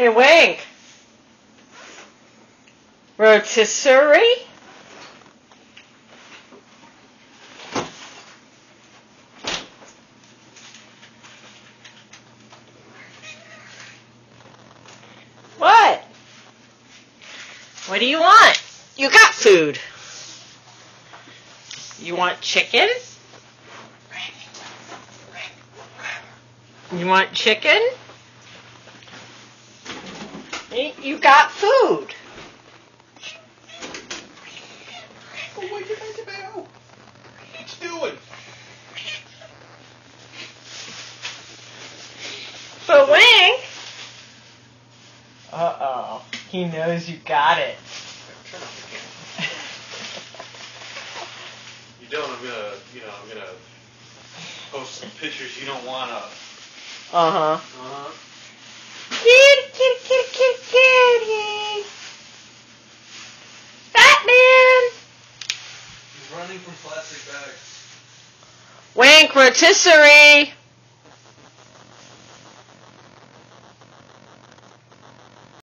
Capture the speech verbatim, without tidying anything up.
Hey, Wink. Rotisserie? What? What do you want? You got food. You want chicken? You want chicken? You got food. Oh, wait, you guys about? What you doing? But Wink. Uh-oh. He knows you got it. Turn off the camera. You don't, I'm gonna, you know, I'm gonna post some pictures you don't wanna. Uh-huh. Uh-huh. Kitty, kitty, kitty, kitty, kitty. Batman. He's running from plastic bags. Wink, rotisserie.